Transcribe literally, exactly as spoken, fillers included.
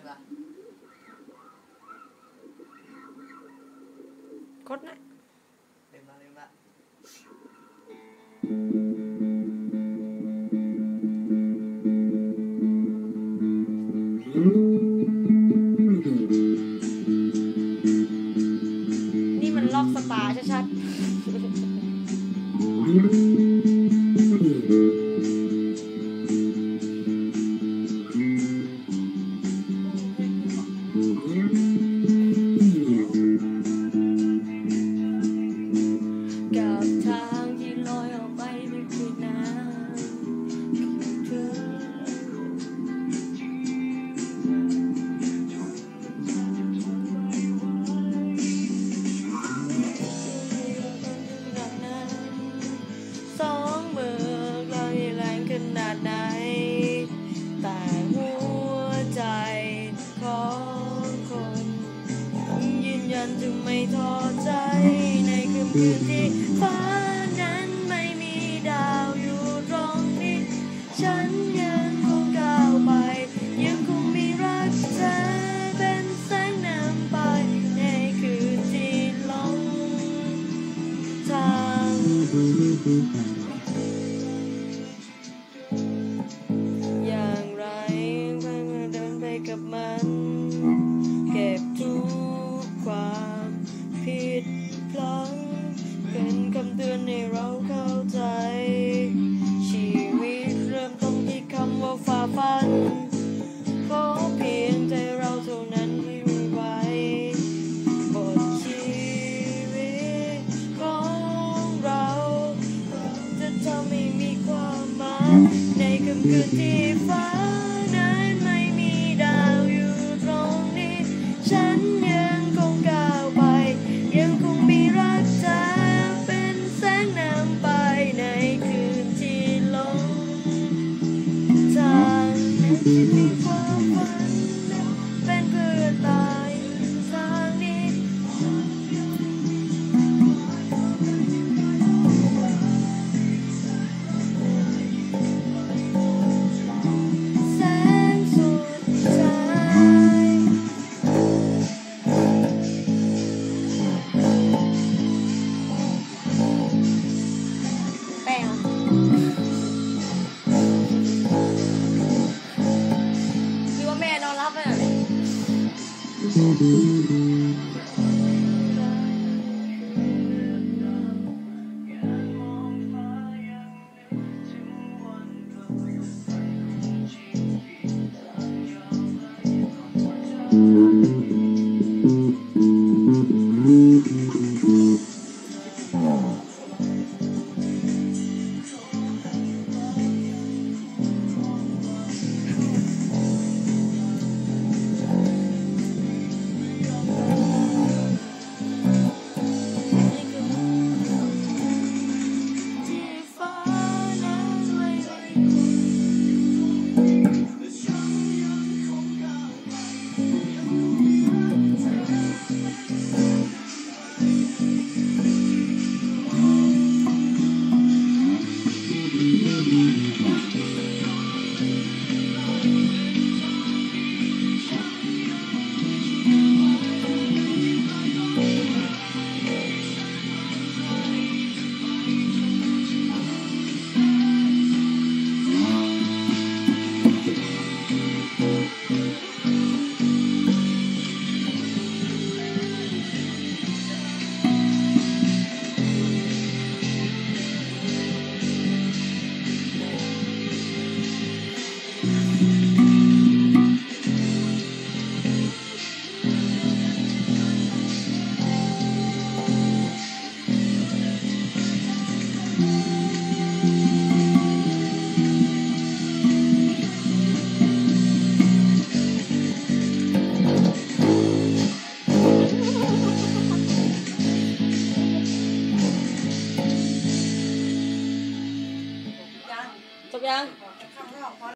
ปะกดนะเร็วมาเร็วมานี่มันล็อกสตาร์ชัดๆกับทางที่ลอยออกไปไม่คืนน้ำเธอสองมือเราให้แรงขนาดไหนแต่หัวใจของคนยืนยันจะไม่ท้อใจในคืนคืนที่ฟ้านั้นไม่มีดาวอยู่ตรงนี้ฉันยังคงก้าวไปยังคงมีรักเธอเป็นแสงนำไปในคืนที่หลงทางอย่างไรเพื่อเดินไปกับมันเก็บทุกความผิดพลั้งเป็นคำเตือนให้เราเข้าใจชีวิตเริ่มต้นที่คำว่าฝ่าฟันขอเพียงใจเราเท่านั้นที่รู้ไว้บทชีวิตของเราจะทำให้มีความหมายในค่ำคืนที่ฟ้านั้นไม่มีดาวอยู่ตรงนี้ฉันยังคงก้าวไปยังคงมีรักเธอเป็นแสงนำไปในคืนที่หลงทางที่มีความฝันเป็นเพื่อตายทางนี้แสงสุดท้ายแป้งคิดว่าแม่นอนรับไหมอ่ะ